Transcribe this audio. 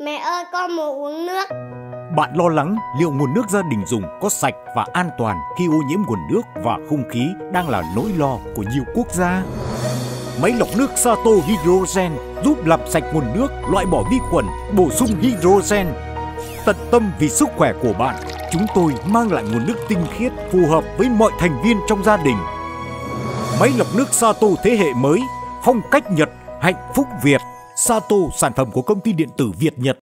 Mẹ ơi, con muốn uống nước. Bạn lo lắng liệu nguồn nước gia đình dùng có sạch và an toàn khi ô nhiễm nguồn nước và không khí đang là nỗi lo của nhiều quốc gia. Máy lọc nước Sato Hydrogen giúp làm sạch nguồn nước, loại bỏ vi khuẩn, bổ sung hydrogen. Tận tâm vì sức khỏe của bạn, chúng tôi mang lại nguồn nước tinh khiết phù hợp với mọi thành viên trong gia đình. Máy lọc nước Sato thế hệ mới, phong cách Nhật, hạnh phúc Việt. Sato, sản phẩm của công ty điện tử Việt Nhật.